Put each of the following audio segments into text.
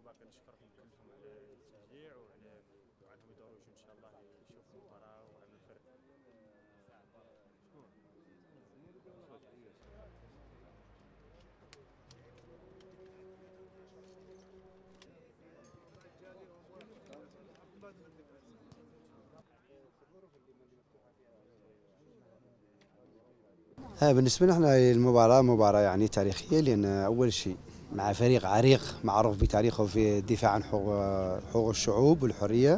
وباقي نشكركم كلكم على التابع وعندهم يدوروش ان شاء الله يشوفوا المباراه وعلى الفرق. بالنسبة لنا احنا المباراة مباراة يعني تاريخية، لأن أول شيء مع فريق عريق معروف بتاريخه في الدفاع عن حقوق الشعوب والحرية.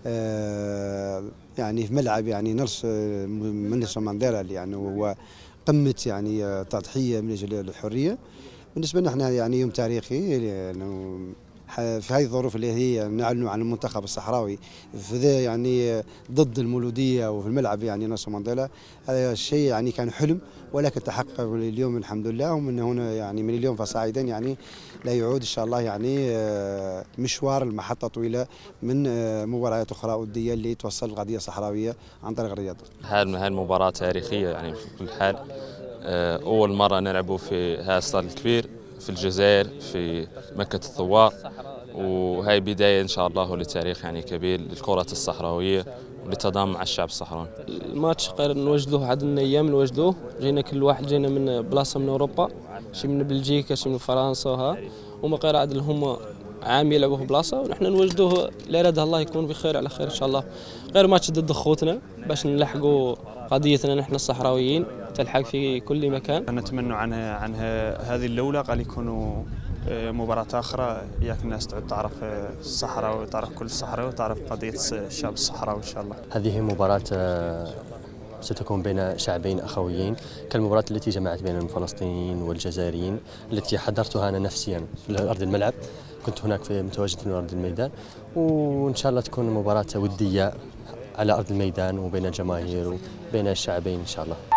يعني في ملعب يعني نيلسون مانديلا، يعني هو قمة يعني تضحية من أجل الحرية. بالنسبة لنا احنا يعني يوم تاريخي، لأنه في هذه الظروف اللي هي نعلن عن المنتخب الصحراوي في يعني ضد المولودية وفي الملعب يعني نيلسون مانديلا. هذا الشيء يعني كان حلم ولكن تحقق اليوم الحمد لله، ومن هنا يعني من اليوم فصاعدا يعني لا يعود ان شاء الله يعني مشوار المحطة طويلة من مباريات اخرى ودية اللي توصل القضية الصحراوية عن طريق الرياضة. هاي المباراة تاريخية يعني في كل حال. أول مرة نلعبوا في هذا الستاد الكبير في الجزائر في مكة الثوار، وهي بداية إن شاء الله لتاريخ يعني كبير للكرة الصحراوية وللتضامن مع الشعب الصحراوي. الماتش غير نوجدوه عدنا أيام نوجدوه، جينا كل واحد جينا من بلاصة من أوروبا، شي من بلجيكا شي من فرنسا وها، وما غير عاد هم عام يلعبوا في بلاصة ونحن نوجدوه لا يراد الله يكون بخير على خير إن شاء الله. غير ماتش ضد خوتنا باش نلحقوا قضيتنا نحن الصحراويين تلحق في كل مكان. نتمنى عن هذه اللولة قال يكونوا مباراة أخرى، ياك الناس تعرف الصحراء وتعرف كل الصحراء وتعرف قضية الشعب الصحراوي إن شاء الله. هذه مباراة ستكون بين شعبين أخويين كالمباراة التي جمعت بين الفلسطينيين والجزائريين، التي حضرتها أنا نفسيا في أرض الملعب، كنت هناك متواجد في أرض الميدان، وإن شاء الله تكون مباراة ودية على أرض الميدان وبين الجماهير وبين الشعبين إن شاء الله.